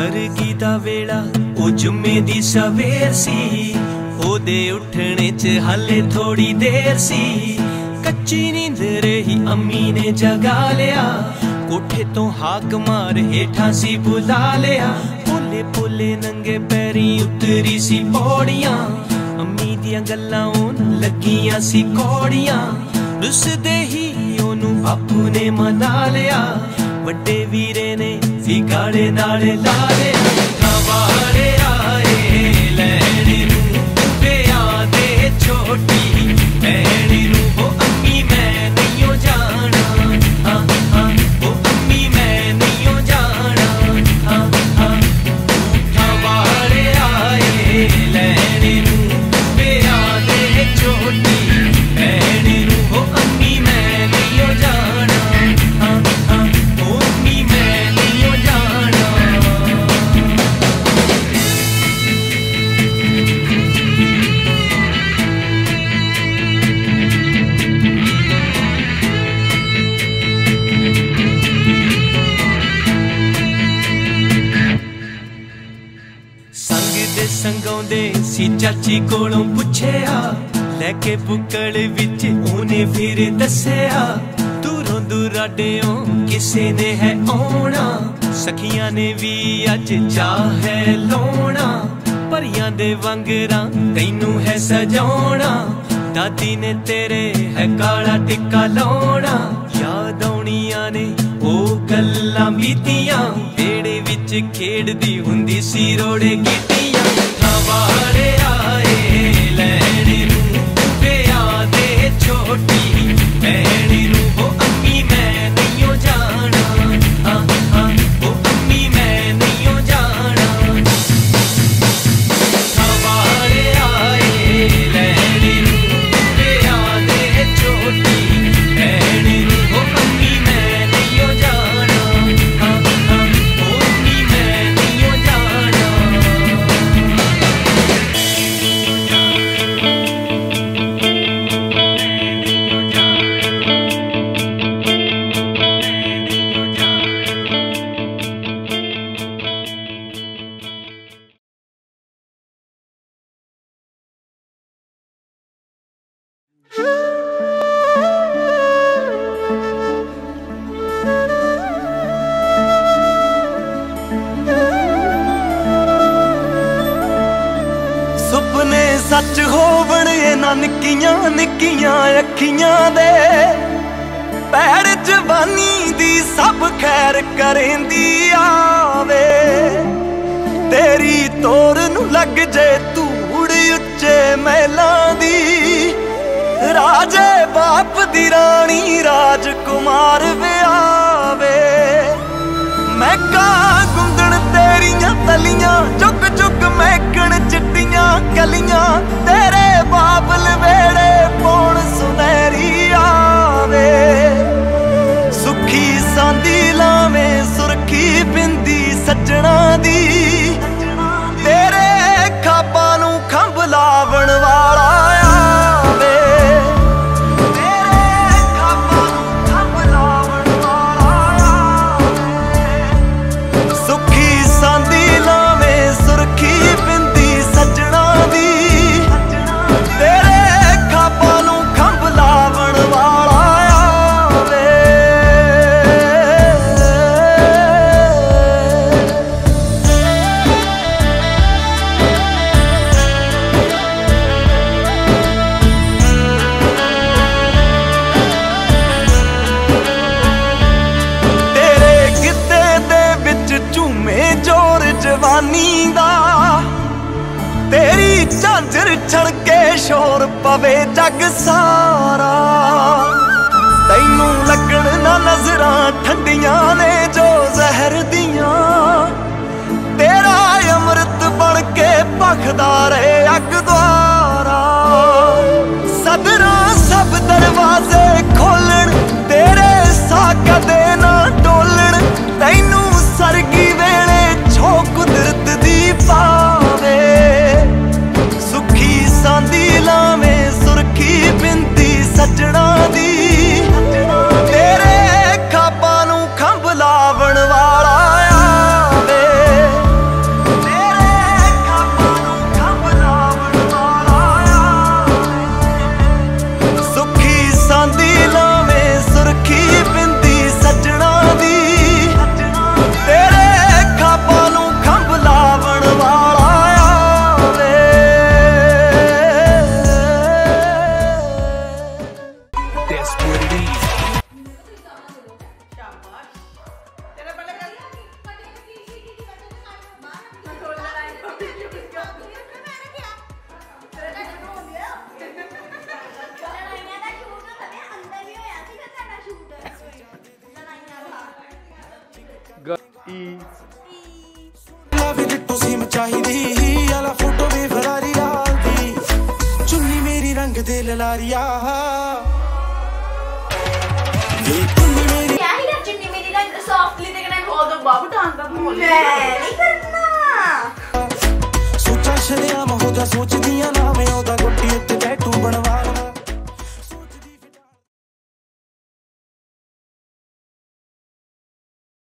सरगी दा वेला ओ जुम्मे दी सवेर सी, ओदे उठने च हाले थोड़ी देर सी। कच्ची नींद रही अम्मी ने जगा लिया, कोठे तो हाक मार हेठा सी बुला लिया। पोले पोले नंगे पैरी उतरी सी पौड़ियां, अम्मी दियां गल्लां ओन लगियां सी कौड़ियां। रुसदे ही ओनू बापू ने मना लिया, वड्डे वीरे ने फिगाड़े नाले ला लिया। हवारे आए लैने नू पिया दे छोटी भैणी नू, ओ अम्मी मैं नहीं जाना, हाँ हाँ ओ अम्मी मैं नहीं जाना, हाँ हाँ। हवारे आए लैने नू पिया दे छोटी भैणी नू, ओ अम्मी मैं नहीं जाना, हाँ हाँ ओ अम्मी मैं नहीं जाना। संग दे संगाउंदे सी चाची कोलों पुछया, लैके बुक्कड़ विच ऊने फिर दस्या। दूरों दुराडेओं किसे ने है आउणा, सखियां ने भी अज चाह है लाउणा। परियां दे वांगरां तैनू है सजाउणा, दादी ने तेरे है काला टिक्का लाउणा। याद आउणियां ने ओ गल्लां बीतियां, बेड़े विच खेड़दी हुंदी सी रोड़े गिट्टियां। हवारे आए लैने नू पिया दे छोटी भैणी नू, ओ अम्मी मैं नहीं जाना, हाँ हाँ ओ अम्मी मैं नहीं जाना। हवारे आए लैने नू पिया दे छोटी भैणी नू, ओ अम्मी मैं नहीं जाना, हाँ हाँ ओ अम्मी मैं नहीं जाना। सुपने सच होवण इन्हां निक्कियां निक्कियां अखियां दे, पैड़ जवानी दी सब खैर करेंदी आवे। तेरी तोर नू लग जे धूड़ उच्चे महलां दी, राजे बाप दी रानी राजकुमार विआवे। मैं कहाँ गुंदण तेरियां तलियां, चुक चुक महकण चिट्टियां कलियां। तेरे बाबल वेड़े पौण सुनहरी आवे, सुखी सांदी लावें सुरखी बिंदी सज्जणा दी। तेरे खाबां नू खंभ लावण वाला आवे, तेरे खाबां नू खंभ लावण वाला आवे। सुखी सांदी लावें सुरखी बिंदी सज्जणा दी, तेरे खाबां नू खंभ लावण वाला आवे। तेरे गिद्दे दे विच झूमे जोर जवानी दा, तेरी झांझर छड़के शोर पवे जग सारा। तैनू लगण ना नजरां ठंडियां ने जो जहर दियां, तेरा अमृत बन के भखदा रहे अग द्वारा। सदरां सब दरवाजे खोलण, तेरे साह कदे ना डोलण। तैनू सरगी वेले छो कुदरत दी पावे, सुखी सांदी लावें सुरखी बिंदी सज्जणा दी। तेरे खाबां नू खंभ लावण वाला आवे, ਲਾਵੇ ਦਿੱਟੋ ਸਿਮ ਚਾਹੀਦੀ ਆਲਾ ਫੋਟੋ ਵੀ ਫਰਾਰੀ ਲਾਲਦੀ ਚੁੰਨੀ ਮੇਰੀ ਰੰਗ ਦੇ ਲਲਾਰੀਆ सॉफ्टली देखना है बहुत बाबू डांस का बोल मैं नहीं करना सोचा शरेआम हो जा सोचदियां ना